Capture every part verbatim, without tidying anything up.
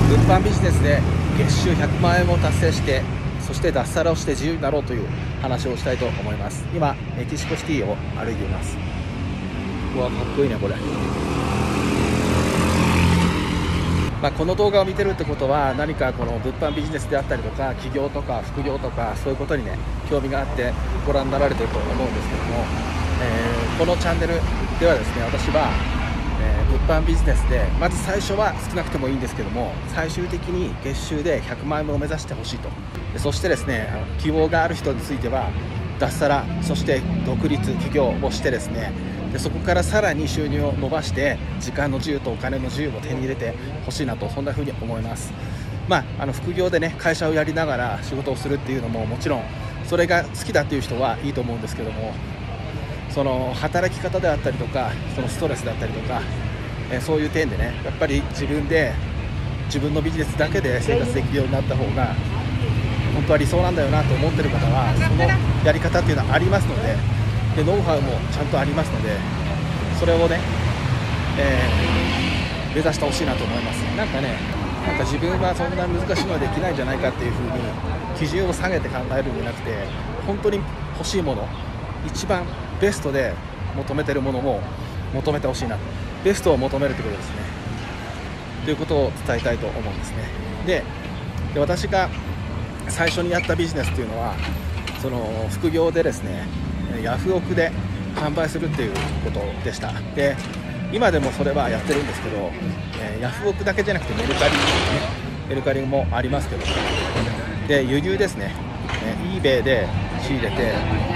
物販ビジネスで月収ひゃくまんえんを達成して、そして脱サラをして自由になろうという話をしたいと思います。今メキシコシティを歩いています。うわ、かっこいいねこれ。まあ、この動画を見てるってことは、何かこの物販ビジネスであったりとか、起業とか副業とか、そういうことにね興味があってご覧になられていると思うんですけども、えー、このチャンネルではですね、私は、えー、物販ビジネスでまず最初は少なくてもいいんですけども、最終的に月収でひゃくまんえんを目指してほしいと。でそしてですね、あの希望がある人については脱サラ、そして独立起業をしてですね、でそこからさらに収入を伸ばして時間の自由とお金の自由を手に入れてほしいなと、そんな風に思います。まあ、あの副業でね会社をやりながら仕事をするっていうのももちろんそれが好きだっていう人はいいと思うんですけども、その働き方であったりとか、そのストレスだったりとか、えそういう点でねやっぱり自分で自分のビジネスだけで生活できるようになった方が本当は理想なんだよなと思ってる方は、そのやり方っていうのはありますので、でノウハウもちゃんとありますので、それをね、えー、目指してほしいなと思います。なんかね、なんか自分はそんな難しいのはできないんじゃないかっていう風に基準を下げて考えるんじゃなくて、本当に欲しいもの、一番ベストで求めてるものを求めてほしいな、ベストを求めるということですね、ということを伝えたいと思うんですね。で、で私が最初にやったビジネスというのは、その副業でですね、ヤフオクで販売するっていうことでした。で今でもそれはやってるんですけど、えー、ヤフオクだけじゃなくてメルカリ、ね、メルカリもありますけど、で輸入ですね、えー、eBay で仕入れて、え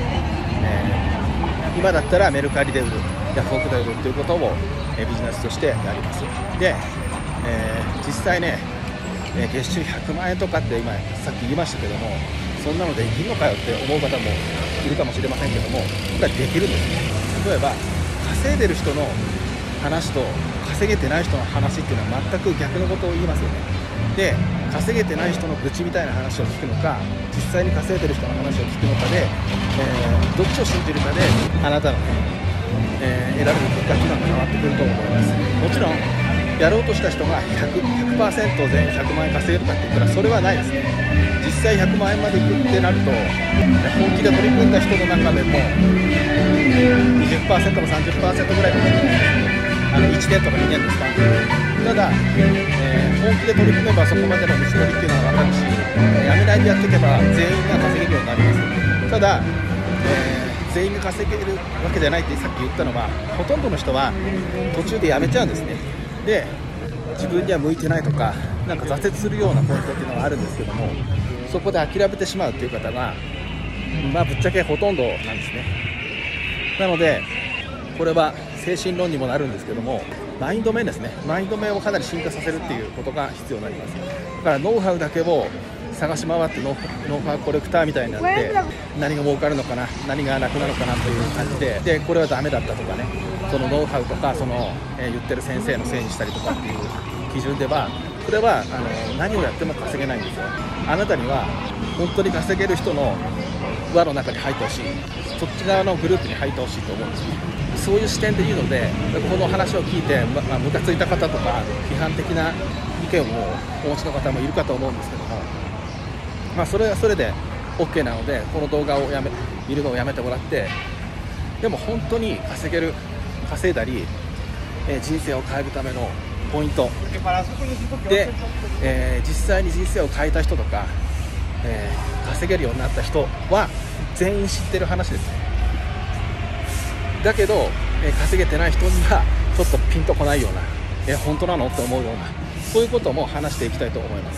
ー、今だったらメルカリで売る、ヤフオクで売るということを、えー、ビジネスとしてやります。で、えー、実際ね、えー、月収ひゃくまんえんとかって今さっき言いましたけども、そんなのできるのかよって思う方もいるかもしれませんけども、これはできるんですね。例えば稼いでる人の話と稼げてない人の話っていうのは全く逆のことを言いますよね。で、稼げてない人の愚痴みたいな話を聞くのか、実際に稼いでる人の話を聞くのかで、えー、どっちを信じるかであなたの、えー、得られる結果っていうのは変わってくると思います。もちろんやろうとした人が ひゃくパーセント 全員ひゃくまんえん稼げるかって言ったらそれはないですね。実際ひゃくまんえんまでいくってなると、本気で取り組んだ人の中でも にじゅっパーセント も さんじゅっパーセント ぐらいかもしれないですね。あのいちねんとかにねんですか。ただ、えー、本気で取り組めばそこまでの道のりっていうのは分かるし、やめないでやっていけば全員が稼げるようになります。ただ、えー、全員が稼げるわけじゃないってさっき言ったのは、ほとんどの人は途中でやめちゃうんですね。で、自分には向いてないとか、なんか挫折するようなポイントっていうのがあるんですけども、そこで諦めてしまうっていう方が、まあ、ぶっちゃけほとんどなんですね。なのでこれは精神論にもなるんですけども、マインド面ですね、マインド面をかなり進化させるっていうことが必要になります。だからノウハウだけを探し回ってノウ、ノウハウコレクターみたいになって、何が儲かるのかな、何が楽なのかなという感じで、でこれはダメだったとかね、そのノウハウとかその、えー、言ってる先生のせいにしたりとかっていう基準では、これはあの何をやっても稼げないんですよ。あなたには本当に稼げる人の輪の中に入ってほしい、そっち側のグループに入ってほしいと思うんですね。そういう視点で言うので、この話を聞いて、ま、まあ、ムカついた方とか批判的な意見をお持ちの方もいるかと思うんですけども、まあ、それはそれで OK なので、この動画をやめ見るのをやめてもらって、でも本当に稼げる、稼いだり、えー、人生を変えるためのポイントで、えー、実際に人生を変えた人とか、えー、稼げるようになった人は全員知ってる話ですね。だけど、えー、稼げてない人にはちょっとピンとこないような、えー、本当なのって思うような、そういうことも話していきたいと思います。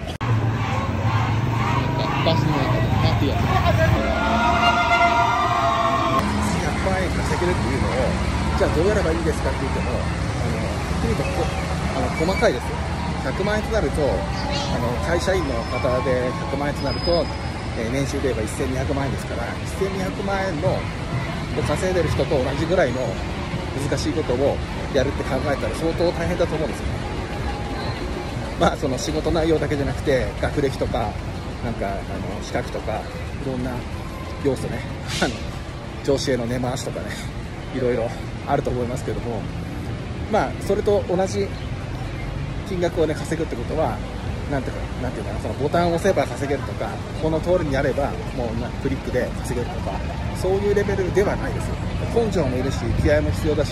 バスの中でパーティーやってひゃくまんえん稼げるっていうのを、じゃあどうやればいいですかって言っても、あのはっきりとこあの細かいですよ。ひゃくまんえんとなると、あの会社員の方でひゃくまんえんとなると、えー、年収で言えばせんにひゃくまんえんですから、せんにひゃくまんえんの稼いでる人と同じぐらいの難しいことをやるって考えたら相当大変だと思うんですよ。まあその仕事内容だけじゃなくて、学歴とかなんかあの資格とかいろんな要素ね、あの上司への根回しとかね、いろいろあると思いますけども、まあそれと同じ、えー、レベルで、えー、実際に稼げるっていうのを、じゃあどうやればいいですかって言っても、あのはっきりとこあの細かいですよ。ひゃくまんえんとなると、あの会社員の方でひゃくまんえんとなると、えー、年収で言えばせんにひゃくまんえんですから、せんにひゃくまんえんの稼いでる人と同じぐらいの難しいことをやるって考えたら相当大変だと思うんですよ。まあその仕事内容だけじゃなくて、学歴とかなんかあの資格とかいろんな要素ね、あの上司への根回しとかね、いろいろあると思いますけども、まあそれと同じ金額をね稼ぐってことは、なんていうか、なんていうかな、そのボタンを押せば稼げるとか、この通りにやればもうなクリックで稼げるとか、そういうレベルではないですよ。根性もいるし、気合も必要だし、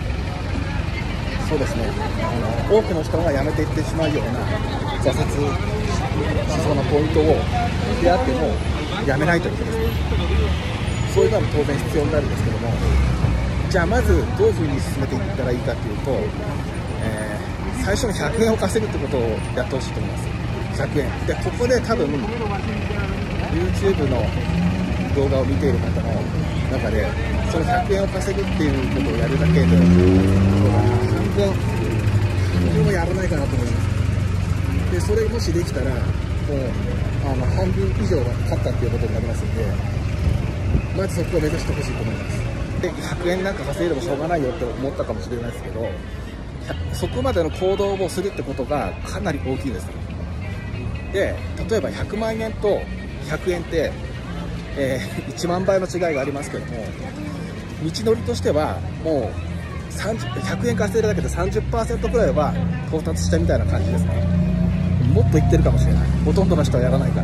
そうですね、あの多くの人が辞めていってしまうような挫折しそうなポイントをであってもやめないということですね。そういうのは当然必要になるんですけども、じゃあまずどういうふうに進めていったらいいかというと、えー、最初にひゃくえんを稼ぐってことをやってほしいと思います。ひゃくえんで、ここで多分 YouTube の動画を見ている方の中で、そのひゃくえんを稼ぐっていうことをやるだけで半分半分はやらないかなと思います。でそれもしできたら、もうあの半分以上は勝ったっていうことになりますので、まずそこを目指してほしいと思います。でひゃくえんなんか稼いでもしょうがないよって思ったかもしれないですけど、そこまでの行動をするってことがかなり大きいです。で例えばひゃくまんえんとひゃくえんって、えー、いちまんばいの違いがありますけども、道のりとしてはもうさんじゅう ひゃくえん稼いだだけで さんじゅっパーセント くらいは到達したみたいな感じですね。もっといってるかもしれない。ほとんどの人はやらないから。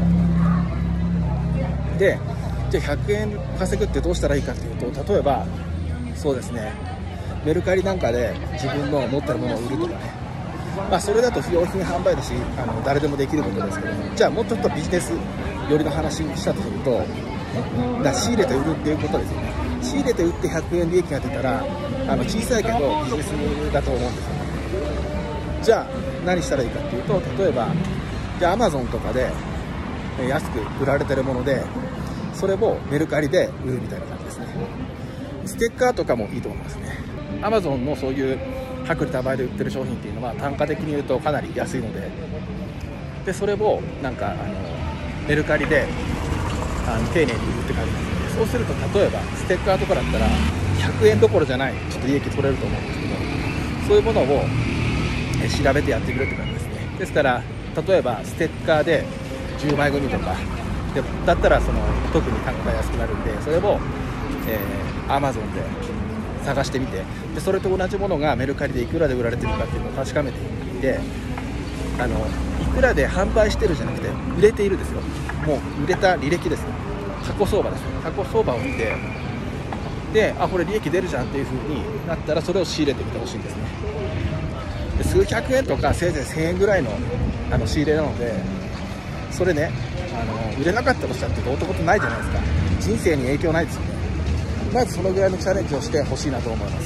でじゃあひゃくえん稼ぐってどうしたらいいかというと、例えばそうですね、メルカリなんかで自分の持ってるものを売るとかね、まあ、それだと不用品販売だし、あの誰でもできることですけども、じゃあもうちょっとビジネス寄りの話にしたとすると、だ仕入れて売るっていうことですよね。仕入れて売ってひゃくえん利益が出たら、あの小さいけどビジネスだと思うんですよね。じゃあ何したらいいかっていうと、例えばじゃあ アマゾン とかで安く売られてるもので、それをメルカリで売るみたいな感じですね。ステッカーとかもいいと思いますね。 アマゾン のそういう薄利多売で売ってる商品っていうのは単価的に言うとかなり安いので、でそれをなんかあのメルカリであの丁寧に売るって感じなんで、そうすると例えばステッカーとかだったらひゃくえんどころじゃないちょっと利益取れると思うんですけど、そういうものをえ調べてやってくれって感じですね。ですから例えばステッカーでじゅうまい組とかでだったらその特に単価が安くなるんで、それを、えー、アマゾン で探してみて、でそれと同じものがメルカリでいくらで売られてるかっていうのを確かめてみて、あのいくらで販売してるじゃなくて売れているですよ。もう売れた履歴ですよ。過去相場ですよ。過去相場を見て、であこれ利益出るじゃんっていう風になったら、それを仕入れてみてほしいんですね。で数百円とかせいぜいせんえんぐらいのあの仕入れなので、それねあの売れなかったとしたってどうってことないじゃないですか。人生に影響ないですよね。まずそのぐらいのチャレンジをしてほしいなと思います。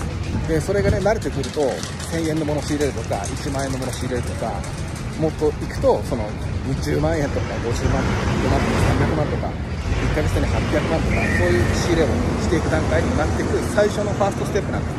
でそれがね慣れてくるとせんえんのものを仕入れるとかいちまんえんのものを仕入れるとか、もっといくとそのにじゅうまんえんとかごじゅうまんとかひゃくまんとかさんびゃくまんとかいっかげつではっぴゃくまんとか、そういう仕入れをしていく段階になっていく最初のファーストステップなんです。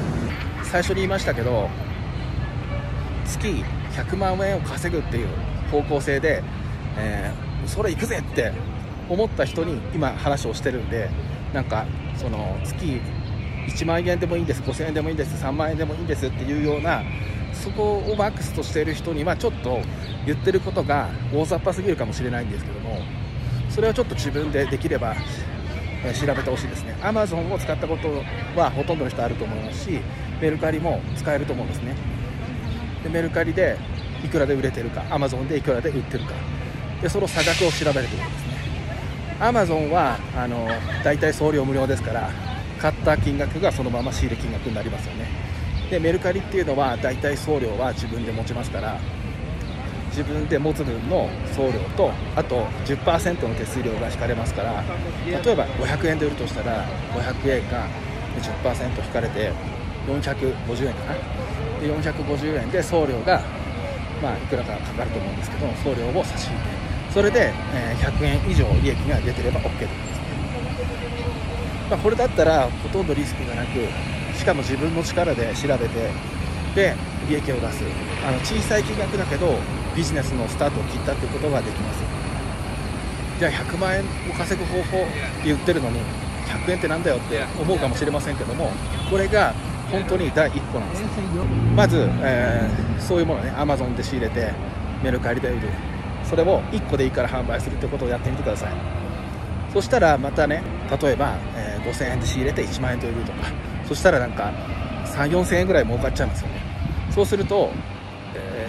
最初に言いましたけど、月ひゃくまんえんを稼ぐっていう方向性で、えー、それ行くぜって思った人に今話をしてるんで、なんかその月いちまんえんでもいいんです、ごせんえんでもいいんです、さんまんえんでもいいんですっていうような、そこをマックスとしている人にはちょっと言ってることが大雑把すぎるかもしれないんですけども、それはちょっと自分でできれば調べてほしいですね。 アマゾン を使ったことはほとんどの人あると思いますし、メルカリも使えると思うんですね。でメルカリでいくらで売れてるか、 アマゾン でいくらで売ってるか、でその差額を調べるということですね。 アマゾン はあのだいたい送料無料ですから、買った金額がそのまま仕入れ金額になりますよね。でメルカリっていうのはだいたい送料は自分で持ちますから、自分で持つ分の送料とあと じゅっパーセント の手数料が引かれますから、例えばごひゃくえんで売るとしたらごひゃくえんが じゅっパーセント 引かれてよんひゃくごじゅうえんかな。でよんひゃくごじゅうえんで送料がまあいくらかかかると思うんですけど、送料を差し引いて、それでひゃくえん以上利益が出てれば OK ということですね。まあ、これだったらほとんどリスクがなく、しかも自分の力で調べてで利益を出す、あの小さい金額だけどビジネスのスタートを切ったということができます。じゃあひゃくまんえんを稼ぐ方法って言ってるのにひゃくえんってなんだよって思うかもしれませんけども、これが本当に第一歩なんです。まず、えー、そういうものね アマゾン で仕入れてメルカリで売る、それをいっこでいいから販売するってことをやってみてください。そしたらまたね、例えば、えー、ごせんえんで仕入れていちまんえんで売るとか、そしたらなんかさん、よんせんえんぐらい儲かっちゃいますよね。そうすると、えー、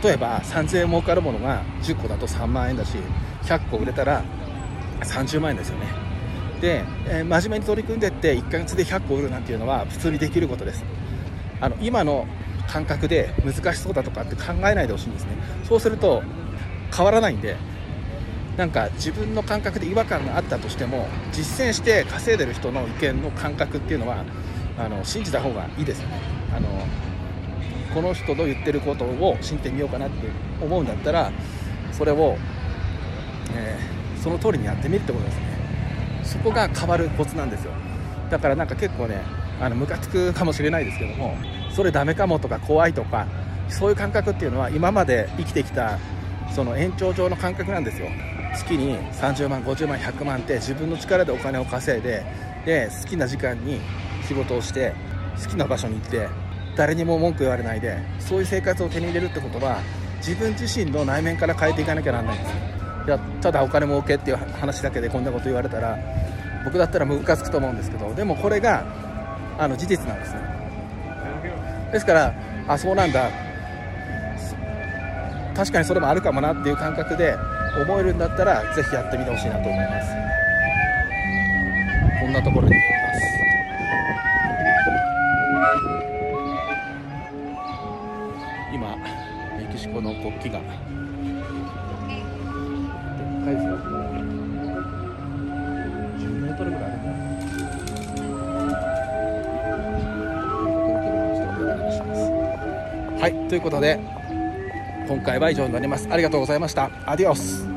例えばさんぜんえん儲かるものがじゅっこだとさんまんえんだし、ひゃっこ売れたらさんじゅうまんえんですよね。で、えー、真面目に取り組んでいっていっかげつでひゃっこ売るなんていうのは普通にできることです。あの今の感覚で難しそうだとかって考えないでほしいんですね。そうすると変わらないんで、なんか自分の感覚で違和感があったとしても、実践して稼いでる人の意見の感覚っていうのはあの信じた方がいいですよね。あのこの人の言ってることを信じてみようかなって思うんだったら、それを、えー、その通りにやってみるってことですね。そこが変わるコツなんですよ。だからなんか結構ね、あのムカつくかもしれないですけども、それダメかもとか怖いとか、そういう感覚っていうのは今まで生きてきたその延長上の感覚なんですよ。月にさんじゅうまんごじゅうまんひゃくまんって自分の力でお金を稼いで、で好きな時間に仕事をして好きな場所に行って誰にも文句言われないで、そういう生活を手に入れるってことは自分自身の内面から変えていかなきゃならないんです。いやただお金儲けっていう話だけでこんなこと言われたら僕だったらムカつくと思うんですけど、でもこれがあの事実なんですね。ですからあそうなんだ、確かにそれもあるかもなっていう感覚で思えるんだったらぜひやってみてほしいなと思います。こんなところに行きます。今メキシコの国旗がでっかいですよ。じゅうメートルぐらいあるんだ。はい、ということで今回は以上になります。ありがとうございました。アディオス。